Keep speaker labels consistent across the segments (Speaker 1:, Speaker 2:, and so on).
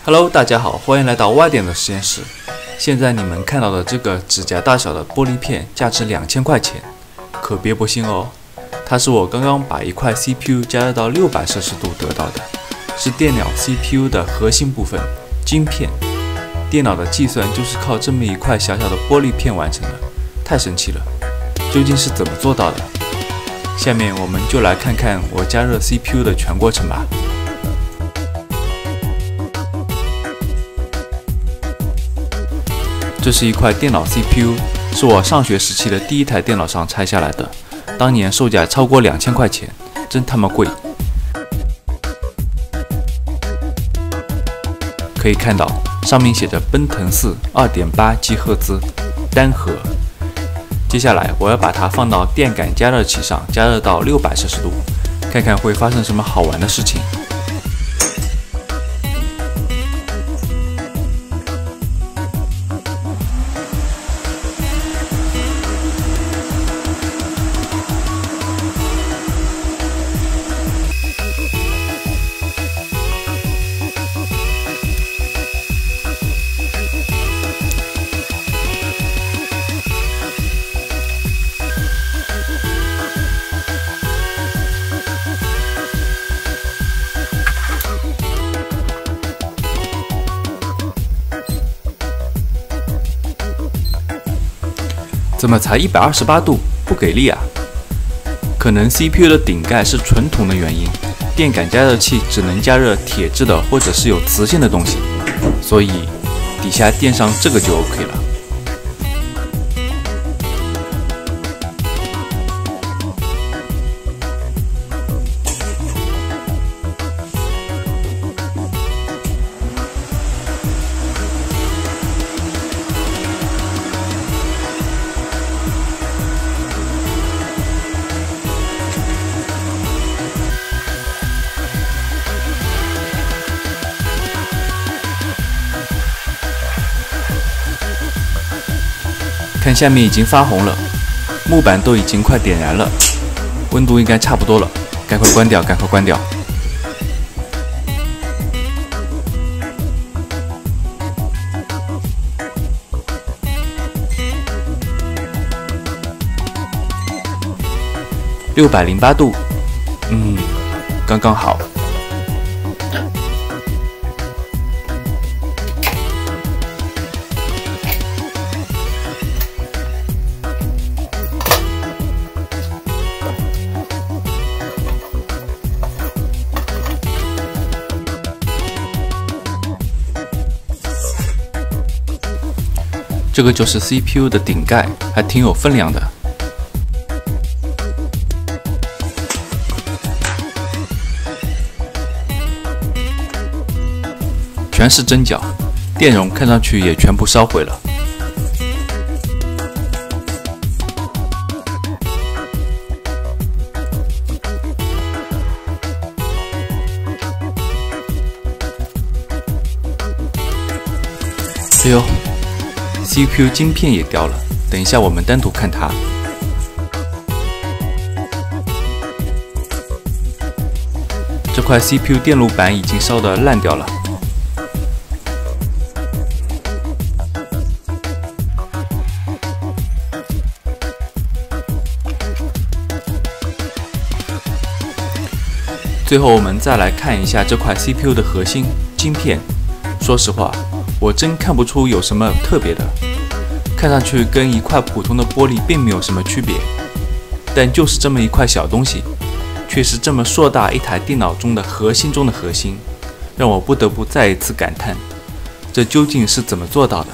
Speaker 1: Hello， 大家好，欢迎来到歪点的实验室。现在你们看到的这个指甲大小的玻璃片，价值2000块钱，可别不信哦。它是我刚刚把一块 CPU 加热到600摄氏度得到的，是电脑 CPU 的核心部分——晶片。电脑的计算就是靠这么一块小小的玻璃片完成的，太神奇了！究竟是怎么做到的？下面我们就来看看我加热 CPU 的全过程吧。这是一块电脑 CPU， 是我上学时期的第一台电脑上拆下来的，当年售价超过2000块钱，真他妈贵。可以看到上面写着奔腾4 2.8 吉赫兹单核。接下来我要把它放到电感加热器上，加热到600摄氏度，看看会发生什么好玩的事情。怎么才128度？不给力啊！可能 CPU 的顶盖是纯铜的原因，电感加热器只能加热铁质的或者是有磁性的东西，所以底下垫上这个就 OK 了。看下面已经发红了，木板都已经快点燃了，温度应该差不多了，赶快关掉，赶快关掉。608度，刚刚好。这个就是 CPU 的顶盖，还挺有分量的。全是针脚，电容看上去也全部烧毁了。哎呦！ CPU 晶片也掉了，等一下我们单独看它。这块 CPU 电路板已经烧得烂掉了。最后我们再来看一下这块 CPU 的核心晶片。说实话，我真看不出有什么特别的，看上去跟一块普通的玻璃并没有什么区别，但就是这么一块小东西，却是这么硕大一台电脑中的核心中的核心，让我不得不再一次感叹，这究竟是怎么做到的？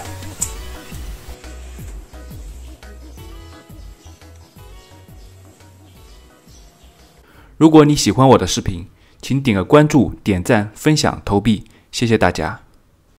Speaker 1: 如果你喜欢我的视频，请点个关注、点赞、分享、投币，谢谢大家。